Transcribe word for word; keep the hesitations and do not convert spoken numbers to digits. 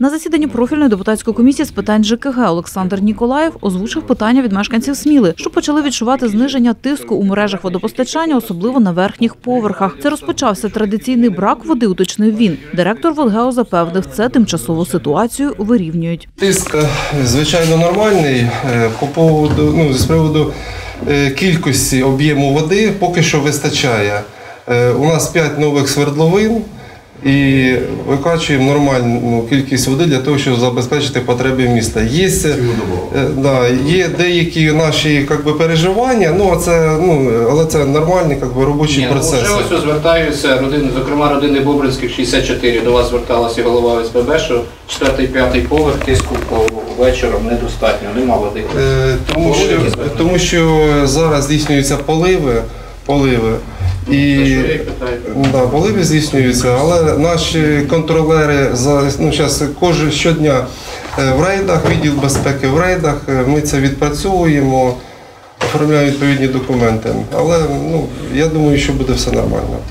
На засіданні профільної депутатської комісії з питань ЖКГ Олександр Ніколаєв озвучив питання від мешканців Сміли, що почали відчувати зниження тиску у мережах водопостачання, особливо на верхніх поверхах. Це розпочався традиційний брак води, уточнив він. Директор ВодГео запевнив, це тимчасову ситуацію вирівнюють. Тиск, звичайно, нормальний. По поводу, ну, з приводу кількості об'єму води поки що вистачає. У нас п'ять нових свердловин і викачуємо нормальну кількість води для того, щоб забезпечити потреби міста. Є, да, є деякі наші як би, переживання, ну, це, ну, але це нормальні як би, робочі Ні, процеси. Ну, вже ось звертаються, родини, зокрема родини Бобринських шістдесят чотири, до вас зверталася голова О С Б Б, що четвертий-п'ятий поверх тиску по вечором недостатньо, нема води. Е, тому, що, тому що зараз здійснюються поливи, поливи. І да, поливи здійснюються, але наші контролери зараз, ну, зараз кожен щодня в рейдах, відділ безпеки в рейдах, ми це відпрацьовуємо, оформляємо відповідні документи. Але ну, я думаю, що буде все нормально.